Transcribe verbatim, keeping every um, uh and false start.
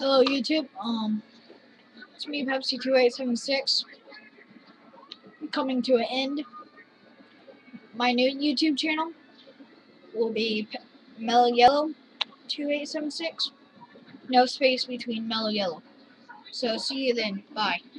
Hello YouTube, um, it's me Pepsi two eight seven six, coming to an end. My new YouTube channel will be Pe Mellow Yellow two eight seven six, no space between Mellow Yellow. So see you then, bye.